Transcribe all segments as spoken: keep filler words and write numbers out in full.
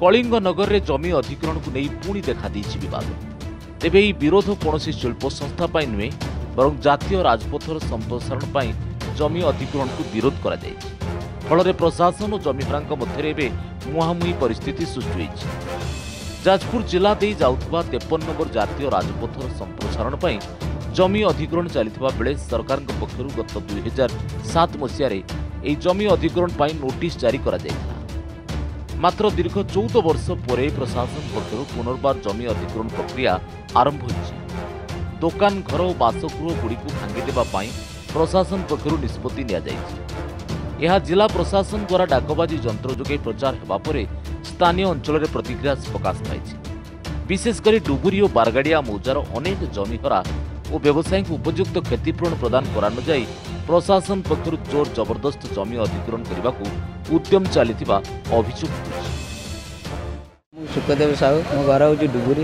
कलिंग नगर में जमी अधिग्रहण को नहीं पुणी देखा विवाद। तेबे यह विरोध कौन शिल्प संस्था नुहे बर जातीय राजपथर संप्रसारण पर जमी अधिग्रहण को विरोध कर फल प्रशासन और जमीदार मध्य मुहांमुही परिस्थिति सृष्टि होती। जाजपुर जिला दे जाउथबा तेपन नंबर जातीय राजपथर संप्रसारण पर जमी अधिग्रहण चलता बेले सरकार पक्षर गत दुई हजार सात मसीह जमी अधिग्रहण पर नोटिस जारी करा जायथिला। मात्र दीर्घ चौदह वर्ष पर प्रशासन पक्षर पुनर्बार जमी अधिग्रहण प्रक्रिया आरंभ होइछि। दुकान घर और बासगृह गुड़ी को भांगीदेवा प्रशासन पक्षर निष्पत्ति निया जायछि। यह जिला प्रशासन द्वारा डाकबाजी जंत्र जोगे प्रचार हेबा परे स्थानीय अंचल में प्रतिक्रिया प्रकाश पाई। विशेषकर डुबुरी और बारगाड़िया मौजार अनेक जमीहरा और व्यवसायी को उपयुक्त क्षतिपूरण प्रदान करा न जाई प्रशासन पक्षर जोर जबरदस्त जमी अधिग्रहण करने को उद्यम चलता अभियोग। सुखदेव साहू मो घर हूँ डुबुरी।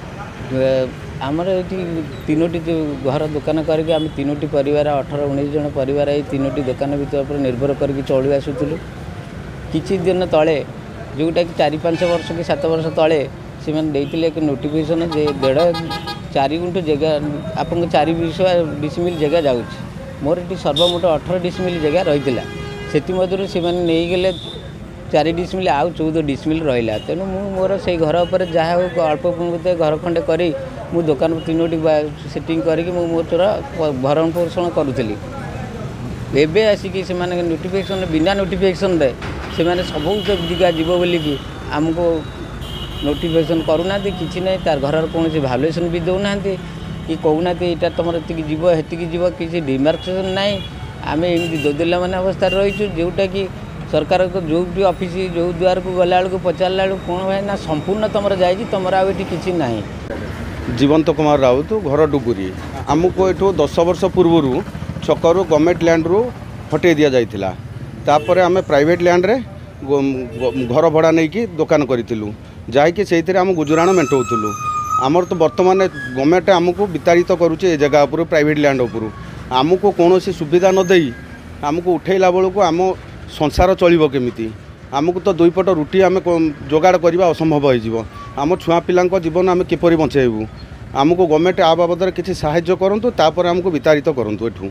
आमर ये तीनोटी घर दुकान करके आम तीनोटी परिवार अठारह उन्नीस जन परिवार ये तीनोटी दुकान भर निर्भर करके चलु आसुलु। किछि दिन तले जोटा कि चार पांच वर्ष कि सात वर्ष तले से एक नोटिफिकेशन जे देढ़ चार गुंठ जगह आपन चार डिसमिल जगह जाऊँ मोर ये सर्वमोट अठारह डिसमिल जगह रही है से नहीं गले चार डिसमिल आउ चौदह डिसमिल रहा। तेणु मु मोर से घर उपर जहाँ अल्प बहुत घर खंडे करी मु दुकान तीनोटी सेटिंग करके मु मोर भरण पोषण करुली। एबे आसिक से नोटिफिकेशन बिना नोटिफिकेशन रे से सब दिगा जीव बोलिकी आमको नोटिफिकेशन करूना कि ना तार घर कौन भैल्युएसन भी दौना कि कहूना यहाँ तुम ये जीव हेतिकी जीव किसी डिमार्केशन ना आम एमती दोदिला मान अवस्था रहीचु जोटा कि सरकार को जो भी ऑफिस जो द्वार को गला बेलू पचारा बेलू कौन भाई ना संपूर्ण तुम जाइए तुम आठी ना। जीवंत कुमार राउत घर डुबुरी। आमको ये दस वर्ष पूर्व छकरू गवर्नमेंट लैंड रू हटे दि जाइथिला। तापर आम प्राइवेट लैंड रे घर भड़ा नहीं कि दुकान करूँ जहाँकि से आम गुजराण मेटाऊलु। आमर तो बर्तमान गवर्नमेंट आमको विताड़ित करुचे जगह उपर प्राइवेट लैंड उपर आमको कौन सुविधा न दे आमको उठेला बेलू को आम संसार चलो केमिति आमको तो दुई पट रुटी आम जोगाड़ करवा असंभव हो आम छुआ पिला जीवन आम किपरि बंचेबू। आमको गवर्नमेंट आ बाबद किसी साहाय्य करंतु तापर आमको विताड़ित करंतु। एठू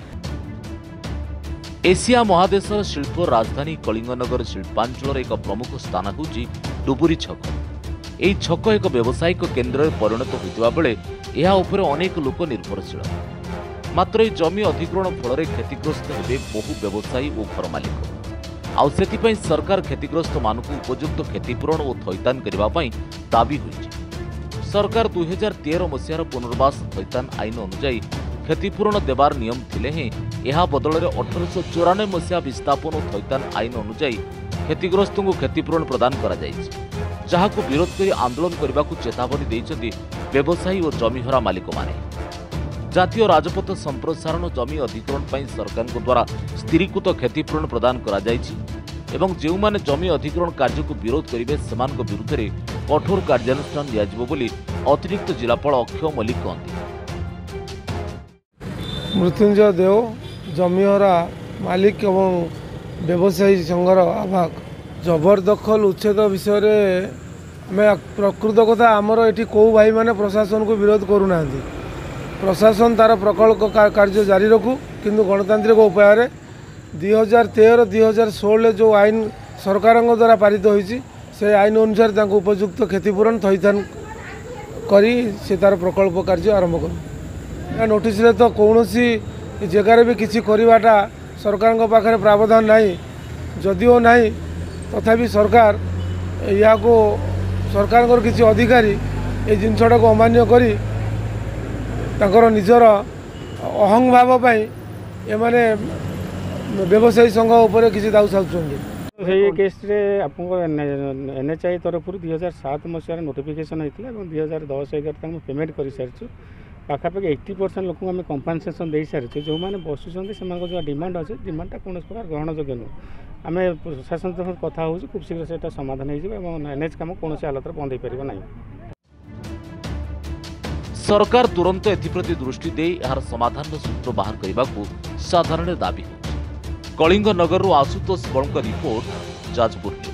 एशिया महादेशर शिल्प राजधानी कलिंगनगर शिल्पांचल एक प्रमुख स्थान होउछि डुबुरी छक। यह छक एक व्यावसायिक केन्द्र में परिणत होता बेले यह उपर अनेक लोक निर्भरशील। मात्र ये जमी अधिग्रहण फल क्षतिग्रस्त होते बहु व्यवसायी और घर मालिक। आउ सेतिपई सरकार क्षतिग्रस्त मानक उपयुक्त क्षतिपूरण और थैतान करने दाबी होइछि। सरकार दुई हजार तेरह मसीहार पुनर्वास थैतान आईन अनुजाई क्षतिपूरण देवार नियम थिले हें यह बदल में अठरश चौरानबे मसीहा विस्थापन और थैतान आईन अनुजाई क्षतिग्रस्त को क्षतिपूरण प्रदान करा जायछि, जहां को विरोध कर आंदोलन करने को चेतावनी देइछन्ति व्यवसायी और जमीहरा मालिक माने। जातीय राजपथ संप्रसारण जमी अधिग्रहण पर सरकार द्वारा स्थिरीकृत क्षतिपूरण प्रदान करा जायछि एवं जो माने जमी अधिग्रहण कार्य को विरोध करेंगे से विरुद्ध में कठोर कार्यानुष्ठान दियाजिबो बोली अतिरिक्त जिलापाल अक्षय मल्लिक कहते। मृत्युंजय देव जमीहरा मालिक एवं व्यवसायी संघर आभाग जबरदखल उच्छेद विषय में प्रकृत कथा आमर ये कौ भाई मैंने प्रशासन को विरोध करूना। प्रशासन तार प्रकल्प कार्य जारी रखू किंतु गणतांत्रिक उपाय दुई हजार तेरह दुई हजार षोल जो आईन सरकार द्वारा पारित होती से आईन अनुसार उपयुक्त क्षतिपूरण थैथान करी से तार प्रकल्प कार्य आरंभ करूँ। नोटिस तो कौन सी जगार भी किसी करवाटा सरकार पाखे प्रावधान नहीं जदिओ नहीं तथापि सरकार या को सरकार किसी अधिकारी ये जिनसटा को अमान्य करी तांकर निजर अहंग भाव पाई ये माने व्यवसायी संघ उपर किसी दाऊ साधुचंदी। ये केस रे आपको एनएचआई तरफ दुई हजार सात मसीह नोटिफिकेशन होता है दुई हजार दस एगार पेमेंट कर सारी पाखापाखि एट्टी परसेंट लोक आम कंपनसेसन दे सारी जो मैंने बसुँच से जो डिमांड अच्छे डिमांडा कौन प्रकार ग्रहणयोग्य नुह आम प्रशासन सहित कथा हो खूब शीघ्र से समाधान हो एनएच कम कौन हालत बंद हो पार ना। सरकार तुरंत एप्रति दृष्टि दे यार समाधान सूत्र बाहर करने को साधारण दाबी हो। कलिंग नगर आशुतोष बलଙ୍କ रिपोर्ट जाजपुर।